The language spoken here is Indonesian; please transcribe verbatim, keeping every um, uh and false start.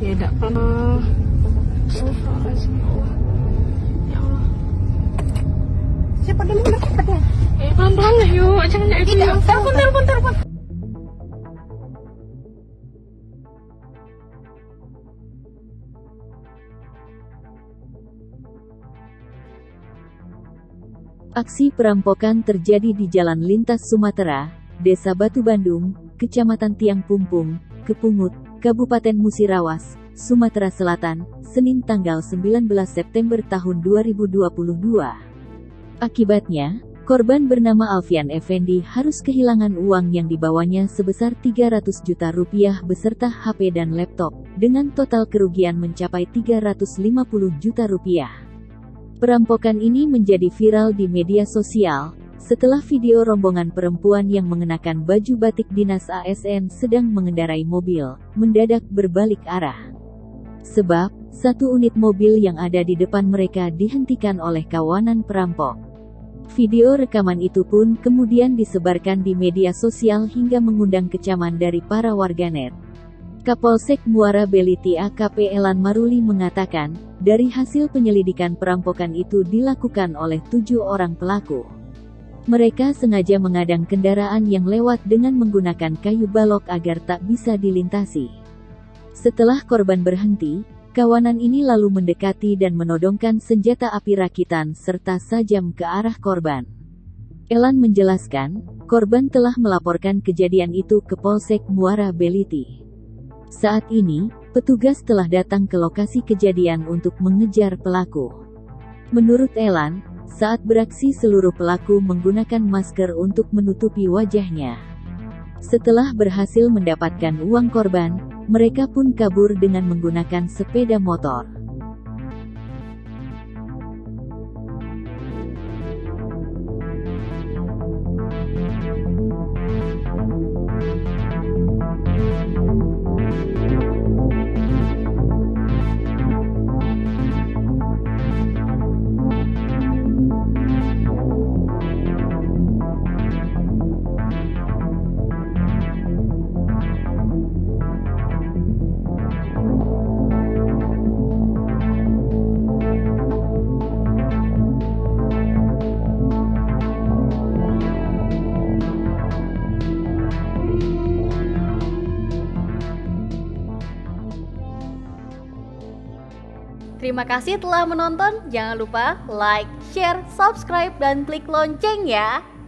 Tidak pernah. Astagfirullahaladzim, ya Allah. Ya Allah. Siapa dulu cepatnya? Eh, pelan-pelan lah yuk, jangan kayak gitu. Telepon, telepon, telepon. Aksi perampokan terjadi di Jalan Lintas Sumatera, Desa Batu Bandung, Kecamatan Tiang Pumpung, Kepungut, Kabupaten Musirawas, Sumatera Selatan, Senin tanggal sembilan belas September tahun dua ribu dua puluh dua. Akibatnya, korban bernama Alfian Effendi harus kehilangan uang yang dibawanya sebesar tiga ratus juta rupiah beserta H P dan laptop, dengan total kerugian mencapai tiga ratus lima puluh juta rupiah. Perampokan ini menjadi viral di media sosial, setelah video rombongan perempuan yang mengenakan baju batik dinas A S N sedang mengendarai mobil, mendadak berbalik arah. Sebab, satu unit mobil yang ada di depan mereka dihentikan oleh kawanan perampok. Video rekaman itu pun kemudian disebarkan di media sosial hingga mengundang kecaman dari para warganet. Kapolsek Muara Beliti A K P Elan Maruli mengatakan, dari hasil penyelidikan perampokan itu dilakukan oleh tujuh orang pelaku. Mereka sengaja mengadang kendaraan yang lewat dengan menggunakan kayu balok agar tak bisa dilintasi. Setelah korban berhenti, kawanan ini lalu mendekati dan menodongkan senjata api rakitan serta sajam ke arah korban. Elan menjelaskan, korban telah melaporkan kejadian itu ke Polsek Muara Beliti. Saat ini, petugas telah datang ke lokasi kejadian untuk mengejar pelaku. Menurut Elan, saat beraksi seluruh pelaku menggunakan masker untuk menutupi wajahnya. Setelah berhasil mendapatkan uang korban, mereka pun kabur dengan menggunakan sepeda motor. Terima kasih telah menonton. Jangan lupa like, share, subscribe, dan klik lonceng ya.